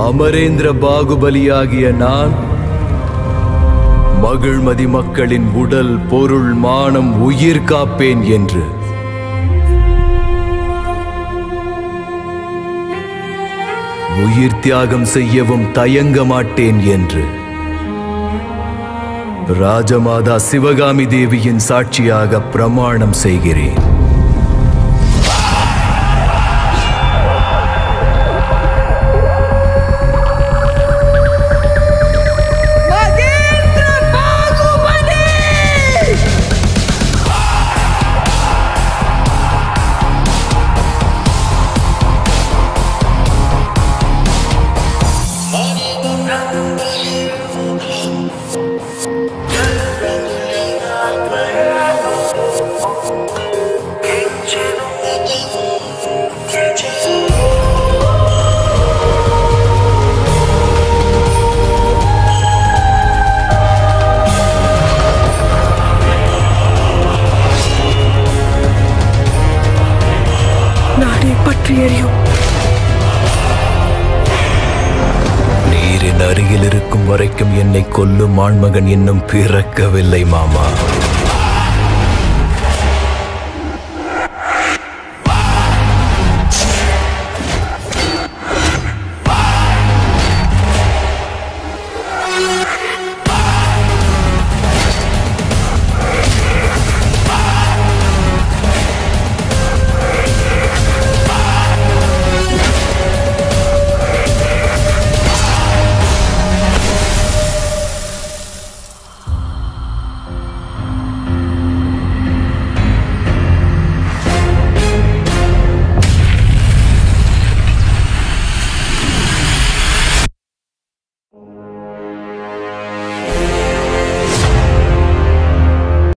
அமரேந்திர பாகுபலியாகிய நான் மகிழ்மதி மக்களின் உடல் பொருள் மானம் உயிர் காப்பேன் என்று உயிர் தியாகம் செய்யவும் தயங்க மாட்டேன் என்று ராஜமாதா சிவகாமி தேவியின் சாட்சியாக பிரமாணம் செய்கிறேன். நீரின் அருகில் இருக்கும் வரைக்கும் என்னை கொல்லும் ஆண்மகன் இன்னும் பிறக்கவில்லை மாமா.